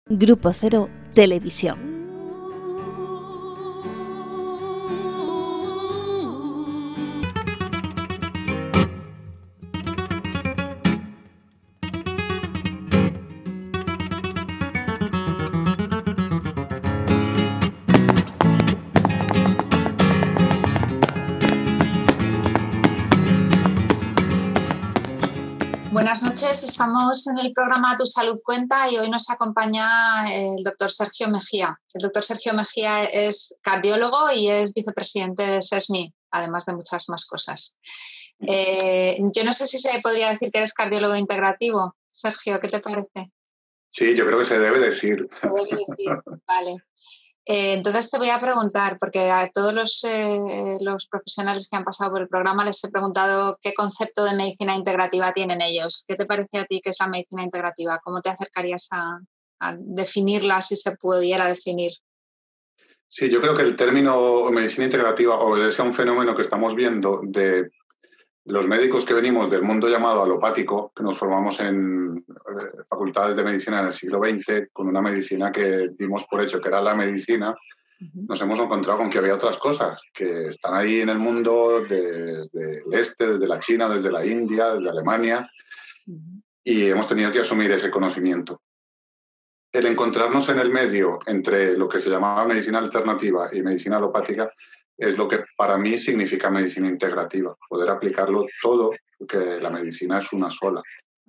Grupo Cero Televisión. Buenas noches, estamos en el programa Tu Salud Cuenta y hoy nos acompaña el doctor Sergio Mejía. El doctor Sergio Mejía es cardiólogo y es vicepresidente de SESMI, además de muchas más cosas. Yo no sé si se podría decir que eres cardiólogo integrativo. Sergio, ¿qué te parece? Sí, yo creo que se debe decir. Se debe decir, vale. Entonces te voy a preguntar, porque a todos los profesionales que han pasado por el programa les he preguntado qué concepto de medicina integrativa tienen ellos. ¿Qué te parece a ti que es la medicina integrativa? ¿Cómo te acercarías a definirla si se pudiera definir? Sí, yo creo que el término medicina integrativa obedece a un fenómeno que estamos viendo de los médicos que venimos del mundo llamado alopático, que nos formamos en facultades de medicina en el siglo XX, con una medicina que dimos por hecho que era la medicina. Nos hemos encontrado con que había otras cosas que están ahí en el mundo desde el este, desde la China, desde la India, desde Alemania, y hemos tenido que asumir ese conocimiento. El encontrarnos en el medio entre lo que se llamaba medicina alternativa y medicina alopática es lo que para mí significa medicina integrativa, poder aplicarlo todo, porque la medicina es una sola.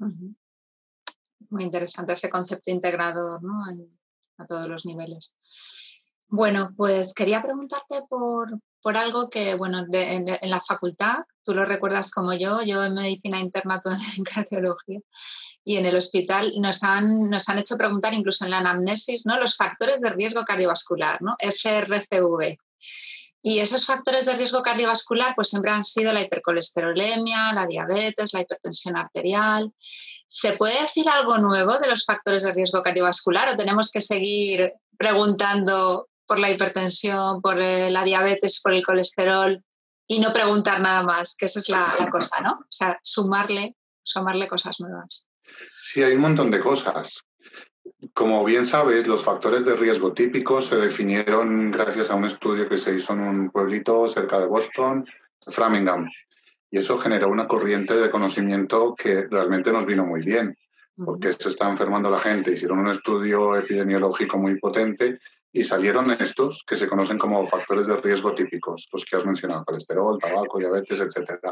Muy interesante ese concepto integrador, ¿no? A todos los niveles. Bueno, pues quería preguntarte por algo que, bueno, en la facultad, tú lo recuerdas como yo en medicina interna, tú en cardiología, y en el hospital nos han hecho preguntar incluso en la anamnesis, ¿no? Los factores de riesgo cardiovascular, ¿no? FRCV. Y esos factores de riesgo cardiovascular pues siempre han sido la hipercolesterolemia, la diabetes, la hipertensión arterial. ¿Se puede decir algo nuevo de los factores de riesgo cardiovascular o tenemos que seguir preguntando por la hipertensión, por la diabetes, por el colesterol y no preguntar nada más? Que esa es la cosa, ¿no? O sea, sumarle cosas nuevas. Sí, hay un montón de cosas. Como bien sabes, los factores de riesgo típicos se definieron gracias a un estudio que se hizo en un pueblito cerca de Boston, Framingham. Y eso generó una corriente de conocimiento que realmente nos vino muy bien, porque se está enfermando la gente. Hicieron un estudio epidemiológico muy potente y salieron estos que se conocen como factores de riesgo típicos, los que has mencionado, colesterol, tabaco, diabetes, etc.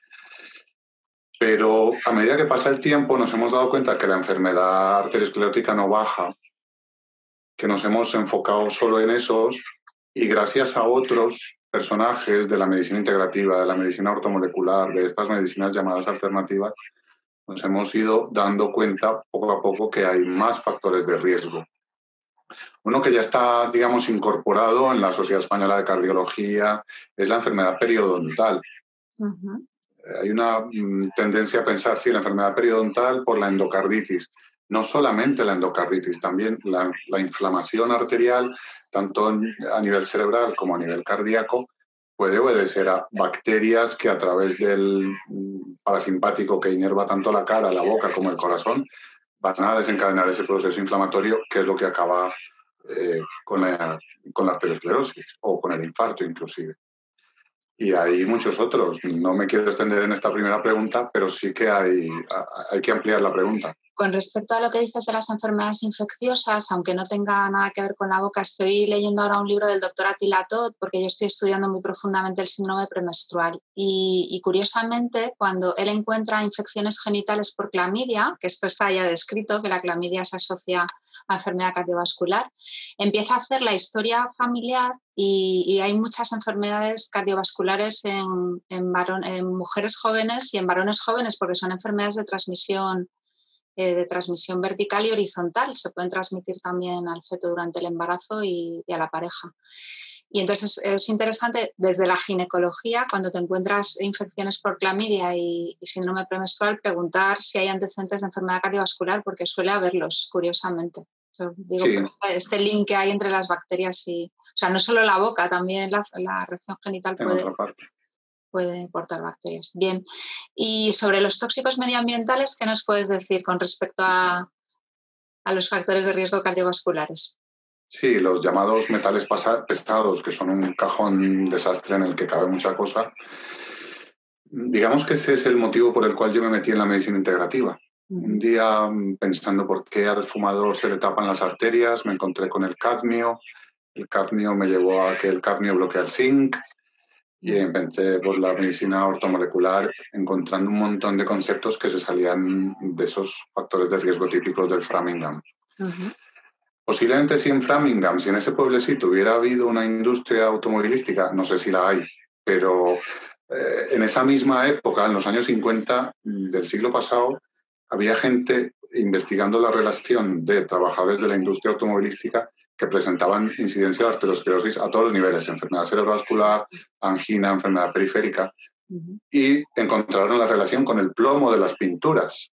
Pero a medida que pasa el tiempo nos hemos dado cuenta que la enfermedad arteriosclerótica no baja, que nos hemos enfocado solo en esos y gracias a otros personajes de la medicina integrativa, de la medicina ortomolecular, de estas medicinas llamadas alternativas, nos hemos ido dando cuenta poco a poco que hay más factores de riesgo. Uno que ya está, digamos, incorporado en la Sociedad Española de Cardiología es la enfermedad periodontal. Hay una tendencia a pensar, sí, la enfermedad periodontal por la endocarditis. No solamente la endocarditis, también la inflamación arterial, tanto a nivel cerebral como a nivel cardíaco, puede obedecer a bacterias que a través del parasimpático que inerva tanto la cara, la boca como el corazón, van a desencadenar ese proceso inflamatorio que es lo que acaba con la arteriosclerosis o con el infarto inclusive. Y hay muchos otros. No me quiero extender en esta primera pregunta, pero sí que hay que ampliar la pregunta. Con respecto a lo que dices de las enfermedades infecciosas, aunque no tenga nada que ver con la boca, estoy leyendo ahora un libro del doctor Attila Todd porque yo estoy estudiando muy profundamente el síndrome premenstrual y curiosamente cuando él encuentra infecciones genitales por clamidia, que esto está ya descrito, que la clamidia se asocia a enfermedad cardiovascular, empieza a hacer la historia familiar y hay muchas enfermedades cardiovasculares en mujeres jóvenes y en varones jóvenes porque son enfermedades de transmisión vertical y horizontal. Se pueden transmitir también al feto durante el embarazo y a la pareja. Y entonces es interesante desde la ginecología, cuando te encuentras infecciones por clamidia y síndrome premenstrual, preguntar si hay antecedentes de enfermedad cardiovascular, porque suele haberlos, curiosamente. Yo digo, Sí. este link que hay entre las bacterias y, o sea, no solo la boca, también la región genital puede portar bacterias. Bien. Y sobre los tóxicos medioambientales, ¿qué nos puedes decir con respecto a a los factores de riesgo cardiovasculares. Sí, los llamados metales pesados, que son un cajón desastre en el que cabe mucha cosa. Digamos que ese es el motivo por el cual yo me metí en la medicina integrativa. Un día, pensando por qué al fumador se le tapan las arterias, me encontré con el cadmio. El cadmio me llevó a que el cadmio bloquea el zinc y inventé por la medicina ortomolecular, encontrando un montón de conceptos que se salían de esos factores de riesgo típicos del Framingham. Posiblemente si en Framingham, si en ese pueblecito hubiera habido una industria automovilística, no sé si la hay, pero en esa misma época, en los años 50 del siglo pasado, había gente investigando la relación de trabajadores de la industria automovilística que presentaban incidencia de arteriosclerosis a todos los niveles, enfermedad cerebrovascular, angina, enfermedad periférica, y encontraron la relación con el plomo de las pinturas.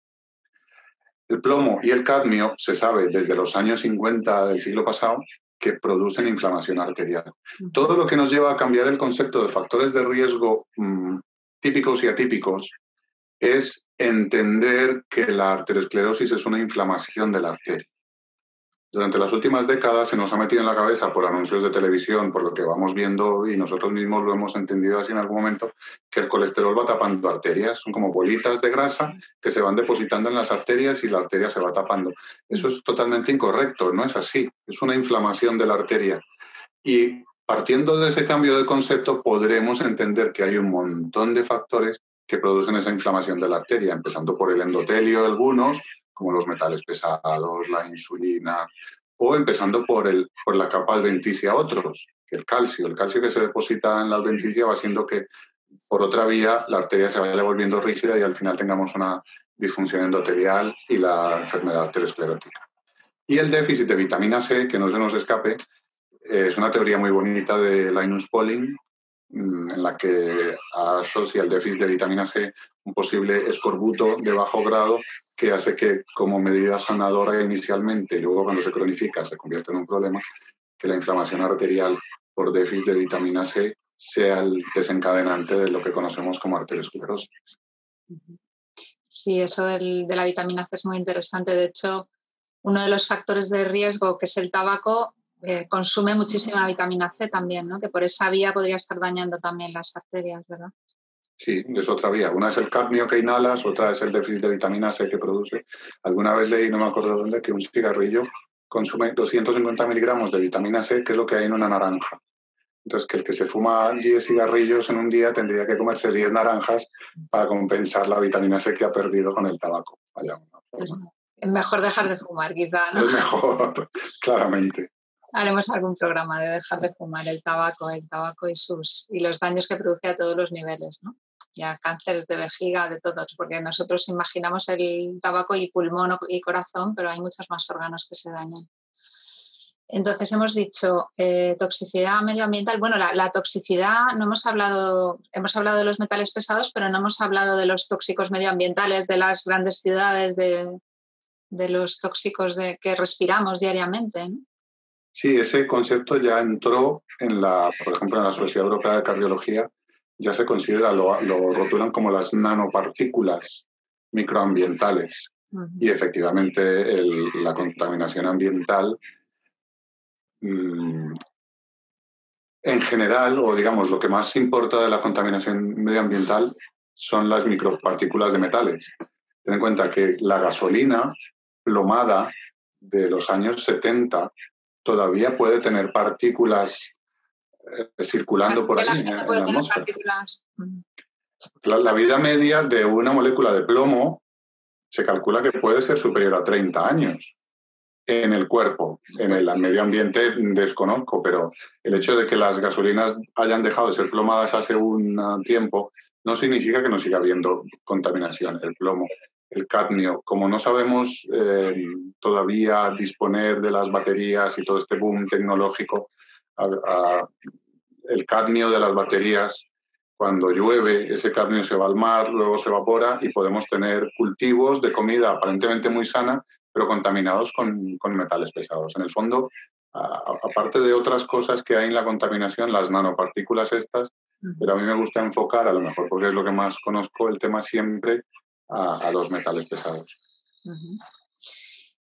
El plomo y el cadmio se sabe desde los años 50 del siglo pasado que producen inflamación arterial. Todo lo que nos lleva a cambiar el concepto de factores de riesgo típicos y atípicos es entender que la arteriosclerosis es una inflamación de la arteria. Durante las últimas décadas se nos ha metido en la cabeza por anuncios de televisión, por lo que vamos viendo y nosotros mismos lo hemos entendido así en algún momento, que el colesterol va tapando arterias. Son como bolitas de grasa que se van depositando en las arterias y la arteria se va tapando. Eso es totalmente incorrecto, no es así. Es una inflamación de la arteria. Y partiendo de ese cambio de concepto podremos entender que hay un montón de factores que producen esa inflamación de la arteria, empezando por el endotelio algunos, como los metales pesados, la insulina, o empezando por la capa adventicia otros, el calcio que se deposita en la adventicia va haciendo que por otra vía la arteria se vaya volviendo rígida y al final tengamos una disfunción endotelial y la enfermedad arteriosclerótica. Y el déficit de vitamina C, que no se nos escape, es una teoría muy bonita de Linus Pauling, en la que asocia el déficit de vitamina C un posible escorbuto de bajo grado que hace que, como medida sanadora inicialmente y luego cuando se cronifica se convierte en un problema, que la inflamación arterial por déficit de vitamina C sea el desencadenante de lo que conocemos como arteriosclerosis. Sí, eso de la vitamina C es muy interesante. De hecho, uno de los factores de riesgo, que es el tabaco, consume muchísima vitamina C también, ¿no? Que por esa vía podría estar dañando también las arterias, ¿verdad? Sí, es otra vía. Una es el cadmio que inhalas, otra es el déficit de vitamina C que produce. Alguna vez leí, no me acuerdo dónde, que un cigarrillo consume 250 miligramos de vitamina C, que es lo que hay en una naranja. Entonces, que el que se fuma 10 cigarrillos en un día tendría que comerse 10 naranjas para compensar la vitamina C que ha perdido con el tabaco. Vaya, pues es mejor dejar de fumar, quizá, ¿no? Es mejor, claramente. Haremos algún programa de dejar de fumar el tabaco y los daños que produce a todos los niveles, ¿no? Ya cánceres de vejiga, de todos, porque nosotros imaginamos el tabaco y pulmón y corazón, pero hay muchos más órganos que se dañan. Entonces hemos dicho toxicidad medioambiental. Bueno, la toxicidad, no hemos hablado de los metales pesados, pero no hemos hablado de los tóxicos medioambientales de las grandes ciudades, de los tóxicos que respiramos diariamente, ¿no? Sí, ese concepto ya entró por ejemplo, en la Sociedad Europea de Cardiología, ya se considera, lo rotulan como las nanopartículas microambientales. Y efectivamente la contaminación ambiental en general, o digamos, lo que más importa de la contaminación medioambiental son las micropartículas de metales. Ten en cuenta que la gasolina plomada de los años 70 todavía puede tener partículas circulando por ahí en la atmósfera. La vida media de una molécula de plomo se calcula que puede ser superior a 30 años en el cuerpo. En el medio ambiente desconozco, pero el hecho de que las gasolinas hayan dejado de ser plomadas hace un tiempo no significa que no siga habiendo contaminación. El plomo, el cadmio, como no sabemos todavía disponer de las baterías y todo este boom tecnológico, el cadmio de las baterías, cuando llueve, ese cadmio se va al mar, luego se evapora y podemos tener cultivos de comida aparentemente muy sana, pero contaminados con metales pesados. En el fondo, aparte de otras cosas que hay en la contaminación, las nanopartículas estas, pero a mí me gusta enfocar, a lo mejor porque es lo que más conozco, el tema siempre a los metales pesados.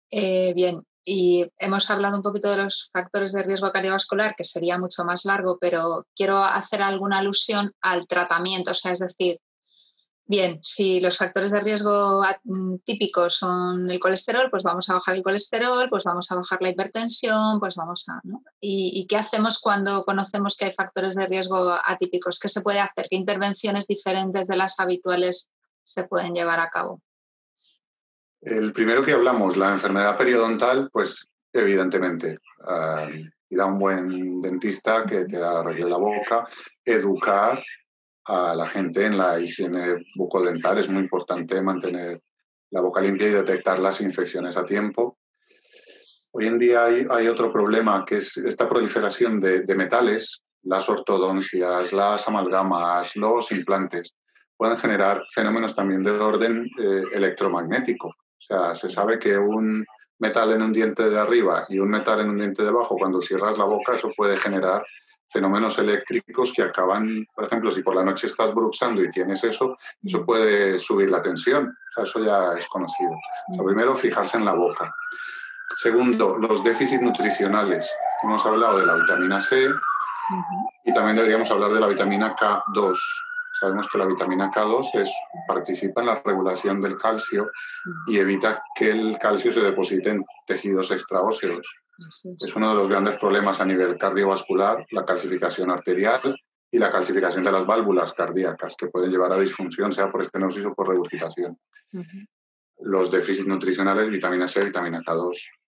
Bien, y hemos hablado un poquito de los factores de riesgo cardiovascular, que sería mucho más largo, pero quiero hacer alguna alusión al tratamiento, o sea, es decir, bien, si los factores de riesgo típicos son el colesterol, pues vamos a bajar el colesterol, pues vamos a bajar la hipertensión, pues vamos a, ¿no? ¿Y qué hacemos cuando conocemos que hay factores de riesgo atípicos? ¿Qué se puede hacer? ¿Qué intervenciones diferentes de las habituales se pueden llevar a cabo? El primero que hablamos, la enfermedad periodontal, pues evidentemente, ir a un buen dentista que te arregle la boca, educar a la gente en la higiene bucodental. Es muy importante mantener la boca limpia y detectar las infecciones a tiempo. Hoy en día hay otro problema, que es esta proliferación de metales, las ortodoncias, las amalgamas, los implantes, pueden generar fenómenos también de orden electromagnético. O sea, se sabe que un metal en un diente de arriba y un metal en un diente de abajo, cuando cierras la boca, eso puede generar fenómenos eléctricos que acaban, por ejemplo, si por la noche estás bruxando y tienes eso puede subir la tensión. O sea, eso ya es conocido. O sea, primero, fijarse en la boca. Segundo, los déficits nutricionales. Hemos hablado de la vitamina C y también deberíamos hablar de la vitamina K2. Sabemos que la vitamina K2 participa en la regulación del calcio y evita que el calcio se deposite en tejidos extraóseos. Es uno de los grandes problemas a nivel cardiovascular, la calcificación arterial y la calcificación de las válvulas cardíacas, que pueden llevar a disfunción, sea por estenosis o por regurgitación. Los déficits nutricionales, vitamina C, vitamina K2.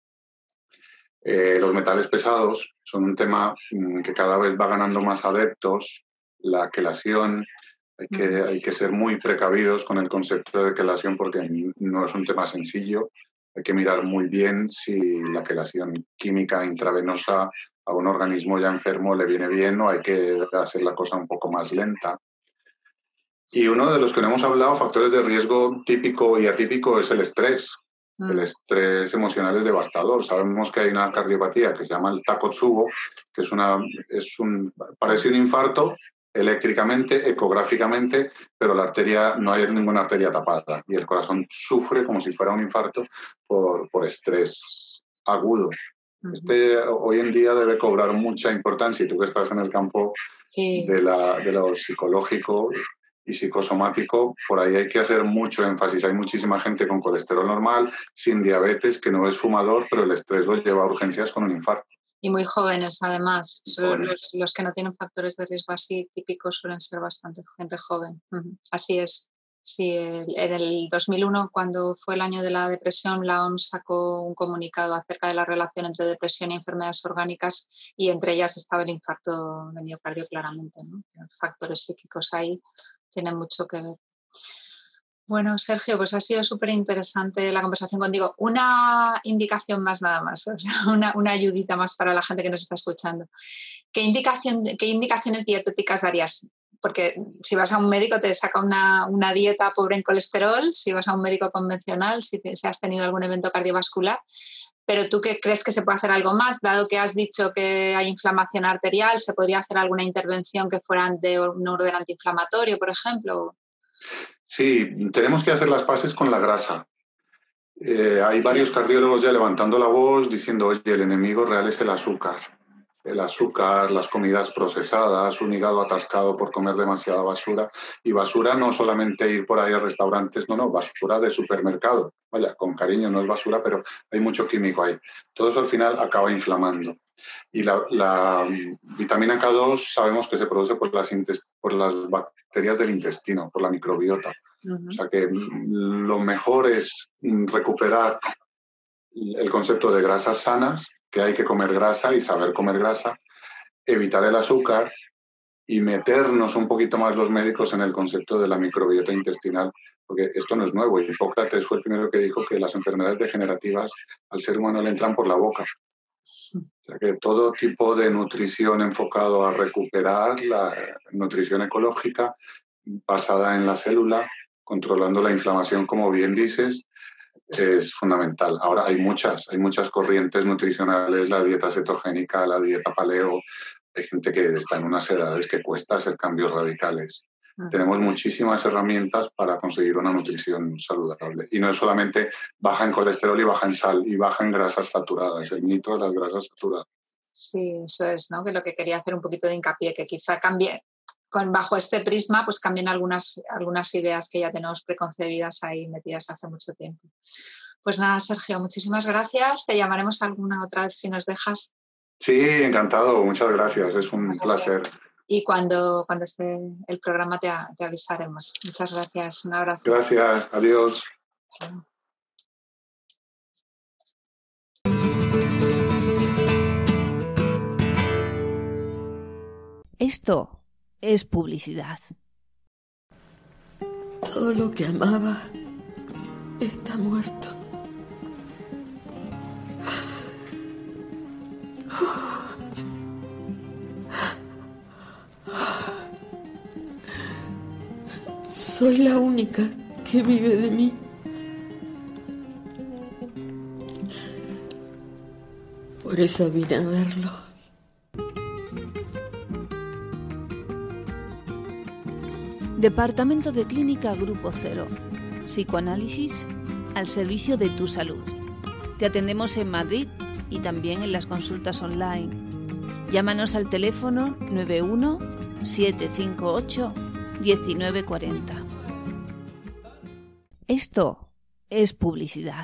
Los metales pesados son un tema que cada vez va ganando más adeptos. La quelación, hay que ser muy precavidos con el concepto de quelación porque no es un tema sencillo. Hay que mirar muy bien si la quelación química intravenosa a un organismo ya enfermo le viene bien o hay que hacer la cosa un poco más lenta. Y uno de los que no hemos hablado, factores de riesgo típico y atípico, es el estrés. El estrés emocional es devastador. Sabemos que hay una cardiopatía que se llama el Takotsubo, que parece un infarto eléctricamente, ecográficamente, pero la arteria, no hay ninguna arteria tapada y el corazón sufre como si fuera un infarto por estrés agudo. Hoy en día debe cobrar mucha importancia, y tú que estás en el campo de lo psicológico y psicosomático, por ahí hay que hacer mucho énfasis. Hay muchísima gente con colesterol normal, sin diabetes, que no es fumador, pero el estrés los lleva a urgencias con un infarto. Y muy jóvenes, además. Los que no tienen factores de riesgo así típicos suelen ser bastante gente joven. Así es. Sí, en el 2001, cuando fue el año de la depresión, la OMS sacó un comunicado acerca de la relación entre depresión y enfermedades orgánicas y entre ellas estaba el infarto de miocardio claramente, ¿no? Los factores psíquicos ahí tienen mucho que ver. Bueno, Sergio, pues ha sido súper interesante la conversación contigo. Una indicación más nada más, o sea, una ayudita más para la gente que nos está escuchando. ¿Qué indicaciones dietéticas darías? Porque si vas a un médico te saca una dieta pobre en colesterol, si vas a un médico convencional, si has tenido algún evento cardiovascular, pero ¿tú qué crees que se puede hacer algo más? Dado que has dicho que hay inflamación arterial, ¿se podría hacer alguna intervención que fuera de un orden antiinflamatorio, por ejemplo? Sí, tenemos que hacer las paces con la grasa. Hay varios cardiólogos ya levantando la voz diciendo, oye, el enemigo real es el azúcar. El azúcar, las comidas procesadas, un hígado atascado por comer demasiada basura. Y basura no solamente ir por ahí a restaurantes, no, basura de supermercado. Vaya, con cariño, no es basura, pero hay mucho químico ahí. Todo eso al final acaba inflamando. Y la vitamina K2 sabemos que se produce por las bacterias del intestino, por la microbiota. O sea que lo mejor es recuperar el concepto de grasas sanas, que hay que comer grasa y saber comer grasa, evitar el azúcar y meternos un poquito más los médicos en el concepto de la microbiota intestinal, porque esto no es nuevo. Hipócrates fue el primero que dijo que las enfermedades degenerativas al ser humano le entran por la boca. O sea que todo tipo de nutrición enfocado a recuperar la nutrición ecológica basada en la célula, controlando la inflamación, como bien dices, es fundamental. Ahora hay muchas corrientes nutricionales, la dieta cetogénica, la dieta paleo. Hay gente que está en unas edades que cuesta hacer cambios radicales. Tenemos muchísimas herramientas para conseguir una nutrición saludable. Y no es solamente baja en colesterol y baja en sal y baja en grasas saturadas, el mito de las grasas saturadas. Sí, eso es, ¿no? Que lo que quería hacer un poquito de hincapié, que quizá cambie, bajo este prisma, pues cambien algunas ideas que ya tenemos preconcebidas ahí metidas hace mucho tiempo. Pues nada, Sergio, muchísimas gracias. Te llamaremos alguna otra vez si nos dejas. Sí, encantado. Muchas gracias. Es un placer. Y cuando esté el programa te avisaremos. Muchas gracias. Un abrazo. Gracias. Adiós. Esto es publicidad. Todo lo que amaba está muerto. Soy la única que vive de mí. Por eso vine a verlo. Departamento de Clínica Grupo Cero. Psicoanálisis al servicio de tu salud. Te atendemos en Madrid y también en las consultas online. Llámanos al teléfono 91 758 1940. Esto es publicidad.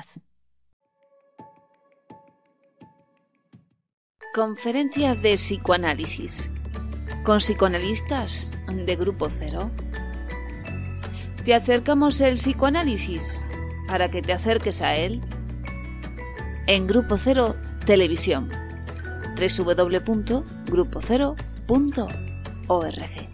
Conferencia de psicoanálisis con psicoanalistas de Grupo Cero. Te acercamos el psicoanálisis para que te acerques a él en Grupo Cero Televisión. www.grupocero.org